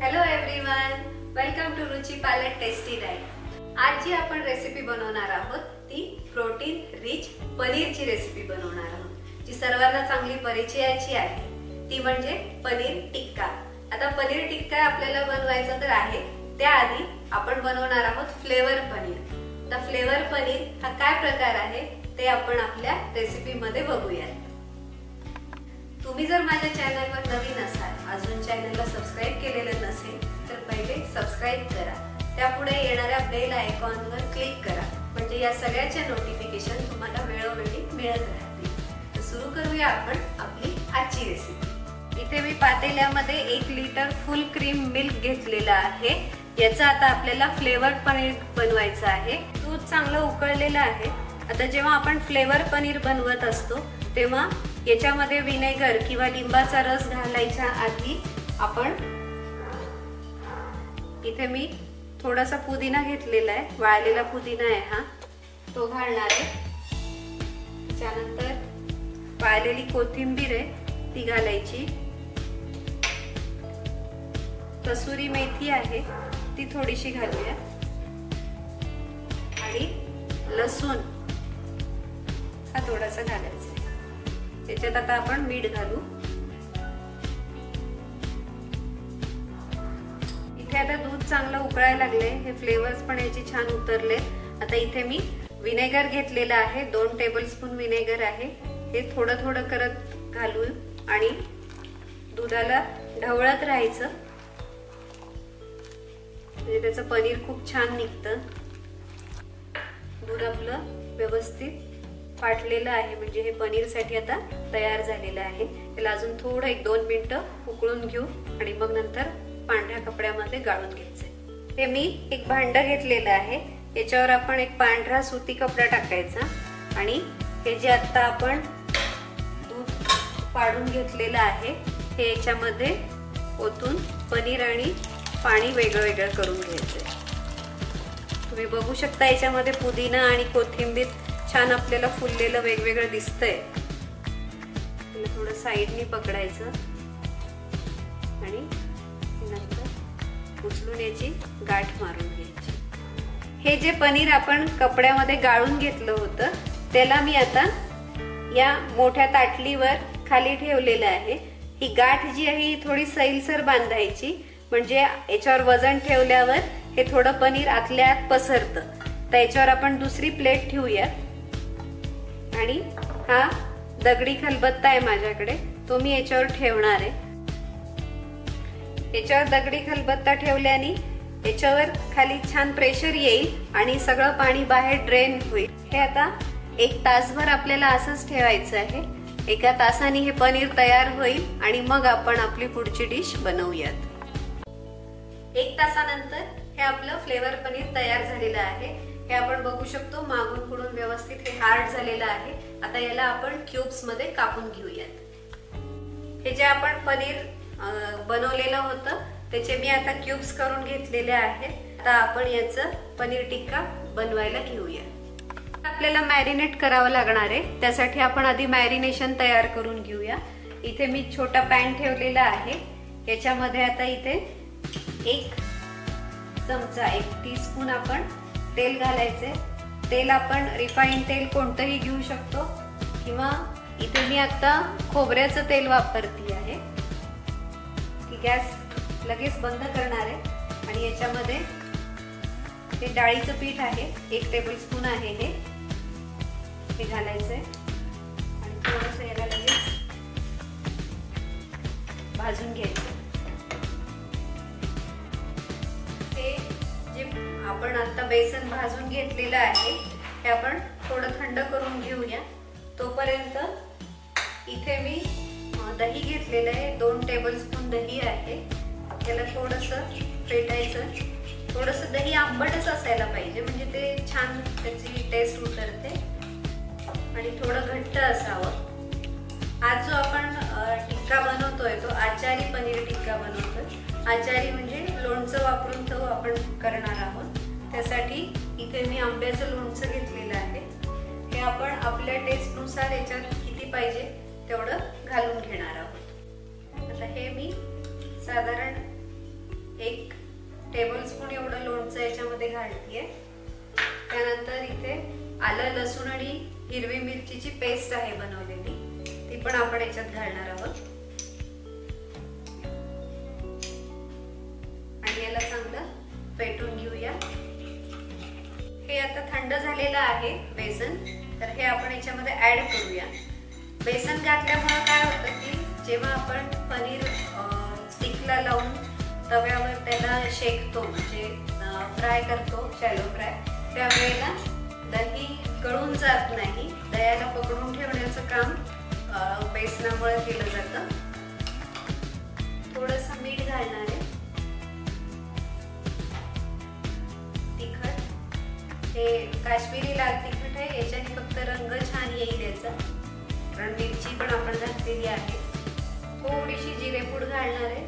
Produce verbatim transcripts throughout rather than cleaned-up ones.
Hello everyone, welcome to Ruchi Palak tasty diet. आज जी आपण recipe बनवणार आहोत ती प्रोटीन रिच पनीरची रेसिपी बनवणार आहोत, जी सर्वांना चांगली परिचयाची आहे। ती म्हणजे पनीर टिक्का। आता पनीर टिक्का आपल्याला बनवायचा तर आहे, त्याआधी आपण बनवणार आहोत फ्लेवर पनीर। आता फ्लेवर पनीर हा काय प्रकार आहे ते आपण आपल्या रेसिपी मध्ये बघूयात। तुम्ही जर माझ्या चॅनलवर नवीन असाल, अजून चॅनलला सबस्क्राइब केलेलं नसेल तर पहिले सबस्क्राइब करा। त्यापुढे येणाऱ्या बेल आयकॉनवर क्लिक करा, म्हणजे या सगळ्याचे नोटिफिकेशन तुम्हाला वेळोवेळी मिळत राहतील। तर सुरू करूया आपण आपली आजची रेसिपी। इथे मी पातेल्यामध्ये एक लिटर फुल क्रीम मिल्क घेतलेला आहे। याचा आता आपल्याला फ्लेवर पनीर बनवायचं आहे। दूध चांगलं उकळलेलं आहे। आता जेव्हा आपण फ्लेवर पनीर बनवत असतो तेव्हा याच्यामध्ये विनेगर किंवा लिंबाचा रस घालायच्या आधी आपण इथे मी थोडासा पुदिना घेतलेला आहे, वाळलेला पुदिना आहे हा, तो घालणार आहे। त्यानंतर वाळलेली कोथिंबीर आहे ती घालायची, कसुरी मेथी आहे ती थोडीशी घालूया आणि लसूण हा थोडासा घालायचा। त्याच्यात आता आपण मीठ घालू। इथे आता दूध चांगलं उकळायला लागले, हे फ्लेवर्स पण याचे छान उतरले। आता इथे मी विनेगर घेतलेला आहे, दोन टेबलस्पून विनेगर आहे। हे थोडं थोडं करत घालू आणि दुधाला ढवळत राहायचं, म्हणजे त्याचं पनीर खूप छान निघतं। दूध आपलं व्यवस्थित फाटलेलं आहे, म्हणजे हे पनीर साठी आता तयार झालेलं आहे। त्याला अजून थोडं एक दोन मिनिटं उकळून घेऊ आणि मग नंतर पांढऱ्या कपड्यामध्ये गाळून घ्यायचे। हे मी एक भांड घेतलेलं आहे, याच्यावर आपण एक पांढरा सुती कपडा टाकायचा आणि हे जे आता आपण दूध फाडून घेतलेलं आहे हे याच्यामध्ये ओतून पनीर आणि पाणी वेगळं वेगळं करून घ्यायचंय। तुम्ही बघू शकता याच्यामध्ये पुदिना आणि कोथिंबीर छान आपल्याला फुललेलं वेगवेगळं दिसतंय। थोडं साईडनी पकडायचं आणि नंतर उचलून याची गाठ मारून घ्यायची। हे जे पनीर आपण कपड्यामध्ये गाळून घेतलं होतं त्याला मी आता या मोठ्या ताटलीवर खाली ठेवलेलं आहे। ही गाठ जी आहे ही थोडी सैलसर बांधायची, म्हणजे याच्यावर वजन ठेवल्यावर हे थोडं पनीर आतल्या आत पसरतं। तर याच्यावर आपण दुसरी प्लेट ठेवूया आणि हा दगडी खलबत्ता आहे माझ्याकडे, तो मी याच्यावर ठेवणार आहे। याच्यावर दगडी खलबत्ता ठेवल्याने याच्यावर खाली छान प्रेशर येईल आणि सगळं पाणी बाहेर ड्रेन होईल। हे आता एक तासभर आपल्याला असंच ठेवायचं आहे। एका तासाने हे पनीर तयार होईल आणि मग आपण आपली पुढची डिश बनवूयात। एक तासानंतर हे आपलं फ्लेवर पनीर तयार झालेलं आहे। हे आपण बघू शकतो, मागून पुढून व्यवस्थित हे हार्ड झालेलं आहे। आता याला आपण क्यूब्स मध्ये कापून घेऊयात। हे जे आपण पनीर बनवलेलं होतं त्याचे मी आता क्यूब्स करून घेतलेले आहेत। आता आपण याचं पनीर टिक्का बनवायला घेऊया। आपल्याला मॅरिनेट करावं लागणार आहे, त्यासाठी आपण आधी मॅरिनेशन तयार करून घेऊया। इथे मी छोटा पॅन ठेवलेला आहे, याच्यामध्ये आता इथे एक चमचा एक टीस्पून आपण तेल घालायचे। तेल आपण रिफाईन तेल कोणतंही घेऊ शकतो किंवा इथे मी आता खोबऱ्याचं तेल वापरते आहे। गॅस लगेच बंद करणार आहे आणि याच्यामध्ये हे डाळीचं पीठ आहे, एक टेबलस्पून आहे हे हे घालायचंय आणि थोडंसं याला लगेच भाजून घ्यायचं। हे जे आपण आता बेसन भाजून घेतलेलं आहे हे आपण थोडं थंड करून घेऊया। तोपर्यंत इथे मी दही घेतलेलं आहे, दोन टेबलस्पून दही आहे। त्याला थोडंसं फेटायचं, थोडंसं दही आंबटच असायला पाहिजे, म्हणजे ते छान त्याची टेस्ट उतरते आणि थोडं घट्ट असावं। आज जो आपण टिक्का बनवतोय तो आचारी पनीर टिक्का बनवतोय। आचारी म्हणजे लोणचं वापरून तो आपण करणार आहोत। त्यासाठी इथे मी आंब्याचं लोणचं घेतलेलं आहे। हे आपण आपल्या टेस्टनुसार याच्यात किती पाहिजे तेवढं घालून घेणार आहोत। आता हे मी साधारण टेबल स्पून एवढं लोणचं याच्यामध्ये घालतीये। त्यानंतर इथे आलं लसूण आणि हिरवी मिरचीची पेस्ट आहे बनवलेली, ती पण आपण याच्यात घालणार आहोत आणि याला चांगलं फेटून घेऊया। हे आता थंड झालेलं आहे बेसन, तर हे आपण याच्यामध्ये ऍड करूया। बेसन घातल्यामुळे काय होतं की जेव्हा आपण पनीर स्टिकला लावून तव्यावर त्याला शेकतो, म्हणजे फ्राय करतो शॅलो फ्राय, त्यावेळेला दही गळून जात नाही, दह्याला पकडून ठेवण्याचं काम बेसनामुळे केलं जातं। थोडंसं मीठ घालणार आहे, तिखट, हे काश्मीरी लाल तिखट आहे, याच्याने फक्त रंग छान येईल याचा, कारण मिरची पण आपण घातलेली आहे। थोडीशी जिरेपूड घालणार आहे,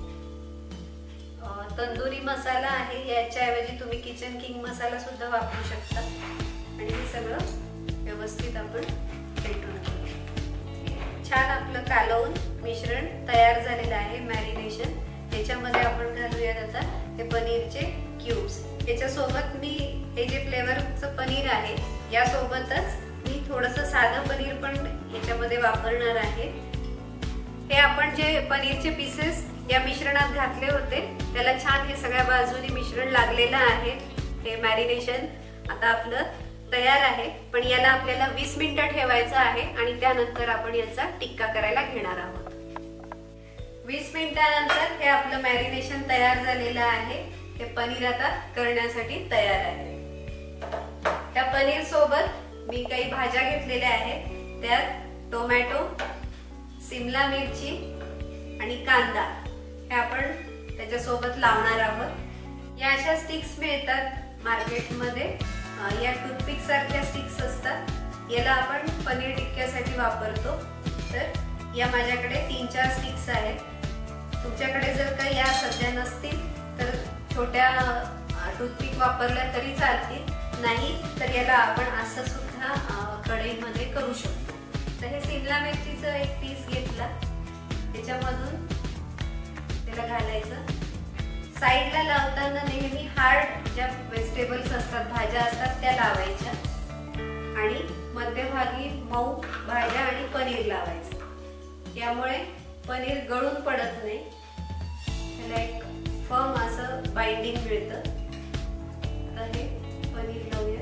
तंदुरी मसाला आहे, याच्याऐवजी तुम्ही किचन किंग मसाला सुद्धा वापरू शकता आणि हे सगळं व्यवस्थित आपण फेटून घेऊ। छान आपलं कालवून मिश्रण तयार झालेलं आहे, मॅरिनेशन। याच्यामध्ये आपण घालूयात आता हे पनीरचे क्यूब्स। याच्यासोबत मी हे जे फ्लेवरचं पनीर आहे यासोबतच मी थोडंसं साधं पनीर पण याच्यामध्ये वापरणार आहे। हे आपण जे पनीरचे पीसेस या मिश्रणात घातले होते त्याला छान हे सगळ्या बाजूनी मिश्रण लागलेलं आहे। हे मॅरिनेशन आता आपलं तयार आहे, पण याला आपल्याला वीस मिनिटं ठेवायचं आहे आणि त्यानंतर आपण याचा टिक्का करायला घेणार आहोत। वीस मिनिटानंतर हे आपलं मॅरिनेशन तयार झालेलं आहे। हे पनीर आता करण्यासाठी तयार आहे। त्या पनीर सोबत मी काही भाज्या घेतलेल्या आहेत, त्यात टोमॅटो, सिमला मिरची आणि कांदा हे आपण त्याच्यासोबत लावणार आहोत। या अशा स्टिक्स मिळतात मार्केटमध्ये, या टूथपिक सारख्या स्टिक्स असतात, याला आपण पनीर टिक्क्यासाठी वापरतो। तर या माझ्याकडे तीन चार स्टिक्स आहेत। तुमच्याकडे जर का या सध्या नसतील तर छोट्या टूथपिक वापरल्या तरी चालतील, नाही तर याला आपण असं सुद्धा कढईमध्ये करू शकतो। तर हे सिमला मिरचीचं एक पीस घेतला, त्याच्यामधून त्याला घालायचं। साईडला लावताना नेहमी हार्ड ज्या व्हेजिटेबल्स असतात, भाज्या असतात, त्या लावायच्या आणि मध्यभागी मऊ भाज्या आणि पनीर लावायचं। यामुळे पनीर गळून पडत नाही, त्याला एक फर्म असं बाइंडिंग मिळतं। आता हे पनीर लावूया।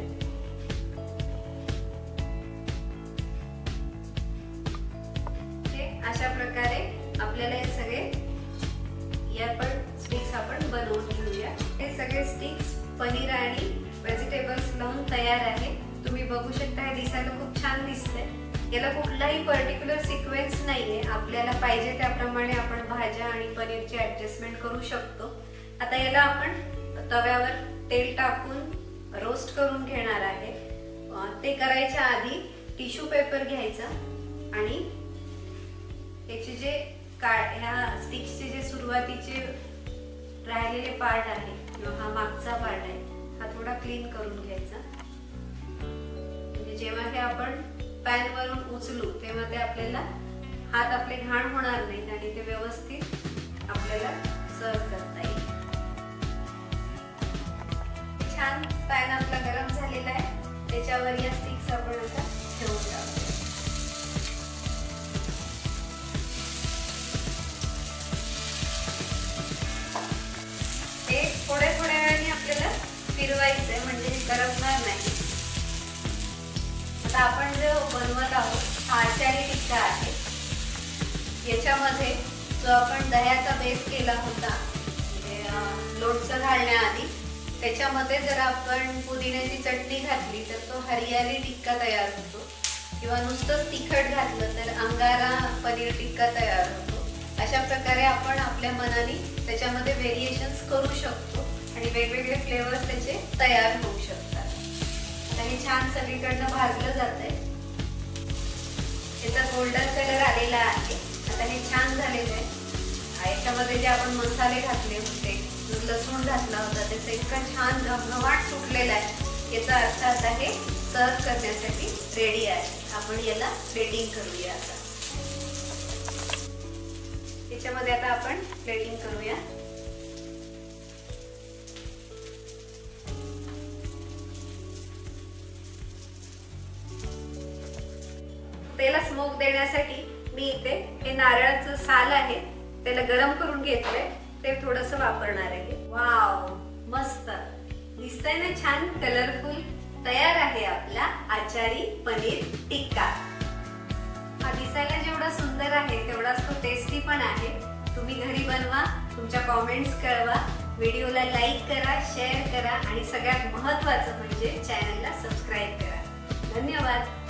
अशा प्रकारे आपल्याला हे सगळे या पण स्टिक्स आपण बनवून घेऊया। हे सगळे स्टिक्स पनीर आणि व्हेजिटेबल्स लावून तयार आहे। तुम्ही बघू शकता, हे दिसायला खूप छान दिसतंय। याला कुठलाही पर्टिक्युलर सिक्वेन्स नाहीये, आपल्याला पाहिजे त्याप्रमाणे आपण भाज्या आणि पनीरची ऍडजस्टमेंट करू शकतो। आता याला आपण तव्यावर तेल टाकून रोस्ट करून घेणार आहे। ते करायच्या आधी टिश्यू पेपर घ्यायचा आणि याचे जे ह्या स्टिक्सचे जे सुरुवातीचे राहिलेले पार्ट आहे किंवा हा मागचा पार्ट आहे, हा थोडा क्लीन करून घ्यायचा, म्हणजे जेव्हा हे आपण पॅन वरून उचलू तेव्हा ते आपल्याला हात आपले घाण होणार नाहीत आणि ते व्यवस्थित आपल्याला सर्व करता येईल। छान पॅन आपला गरम झालेला आहे, त्याच्यावर या स्टिक्स आपण आता ठेवून टाकू। थोड्या थोड्या वेळाने आपल्याला फिरवायचंय, म्हणजे करपणार नाही। आता आपण जो बनवत आहोत हा आचारी टिक्का आहे। याच्यामध्ये जो आपण दह्याचा बेस केला होता लोणचं घालण्याआधी, त्याच्यामध्ये जर आपण पुदिन्याची चटणी घातली तर तो हरियाली टिक्का तयार होतो, किंवा नुसतंच तिखट घातलं तर अंगारा पनीर टिक्का तयार होतो। अशा प्रकारे आपण आपल्या मनाने त्याच्यामध्ये व्हेरिएशन्स करू शकतो आणि वेगवेगळे फ्लेवर्स त्याचे तयार होऊ शकतात। आता हे छान सगळीकडनं भाजलं जातंय, त्याचा गोल्डन कलर आलेला आहे। आता हे छान झालेलं आहे। याच्यामध्ये जे आपण मसाले घातले होते, लसूण घातला होता, त्याचा इतका छान घमघमाट सुटलेला आहे। याचा अर्थ आता हे सर्व करण्यासाठी रेडी आहे। आपण याला प्लेटिंग करूया। आता याच्यामध्ये आता आपण प्लेटिंग करूया। त्याला स्मोक देण्यासाठी मी इथे हे नारळाचं साल आहे त्याला गरम करून घेतलंय, ते थोडंसं वापरणार आहे. वाव, मस्त दिसतंय ना, छान कलरफुल. तयार आहे आपला आचारी पनीर टिक्का. हा दिसायला जेवढा सुंदर आहे तेवढाच तो टेस्टी पण आहे. तुम्ही घरी बनवा, तुमच्या कॉमेंट्स कळवा, व्हिडिओला लाईक करा, शेअर करा आणि सगळ्यात महत्त्वाचं म्हणजे चॅनलला सबस्क्राईब करा. धन्यवाद.